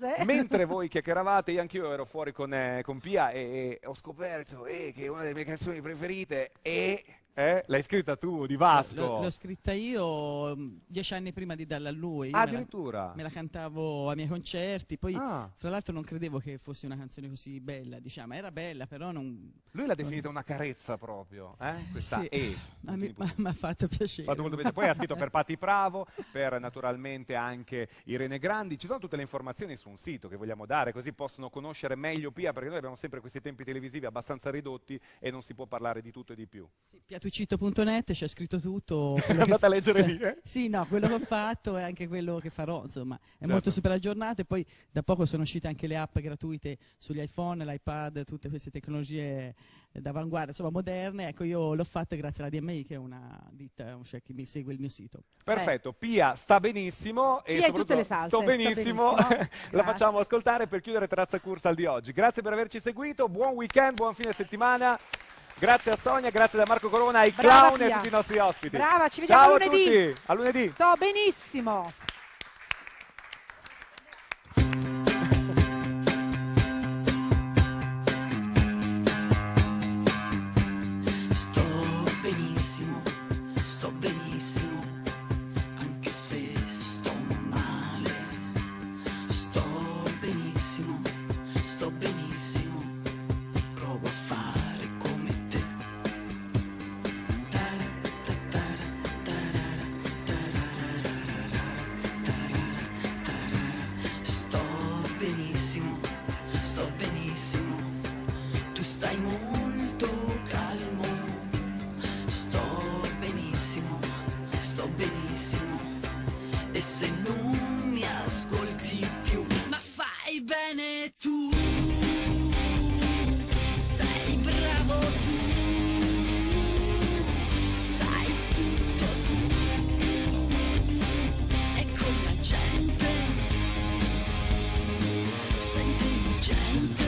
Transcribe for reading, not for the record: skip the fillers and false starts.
cose. Mentre voi chiacchieravate, io anch'io ero fuori con Pia e ho scoperto che è una delle mie canzoni preferite è... L'hai scritta tu, di Vasco? L'ho scritta io 10 anni prima di darla a lui. Io Addirittura? me la cantavo ai miei concerti, poi Ah. fra l'altro non credevo che fosse una canzone così bella, diciamo. Era bella, però non... Lui l'ha definita una carezza proprio, questa Sì. E. Mi ha fatto piacere. Fatto molto piacere. Poi ha scritto per Patti Bravo, per naturalmente anche Irene Grandi. Ci sono tutte le informazioni su un sito che vogliamo dare, così possono conoscere meglio Pia, perché noi abbiamo sempre questi tempi televisivi abbastanza ridotti e non si può parlare di tutto e di più. Sì, piatuccito.net c'è scritto tutto. Andate a leggere lì, Sì, no, quello che ho fatto e anche quello che farò, insomma. È Certo. molto super aggiornato e poi da poco sono uscite anche le app gratuite sugli iPhone, l'iPad, tutte queste tecnologie d'avanguardia, insomma, moderne. Ecco, io l'ho fatta grazie alla DMI, che è una ditta, cioè, che mi segue il mio sito. Perfetto, Pia sta benissimo e Pia in tutte soprattutto le salse, sto benissimo. sta benissimo. La Grazie. facciamo ascoltare per chiudere Terrazza Cursal di oggi. Grazie per averci seguito, buon weekend, buon fine settimana. Grazie a Sonia, grazie da Marco Corona, ai Brava, clown e a Pia. tutti i nostri ospiti. Brava, ci vediamo Ciao a lunedì. tutti, a lunedì. Sto benissimo. Sto benissimo, anche se sto male. Sto benissimo, provo a fare come te. Sto benissimo, tu stai molto calmo. Sto benissimo, e se non mi ascolti più, ma fai bene tu, sei bravo tu, sai tutto tu, e con la gente sei intelligente.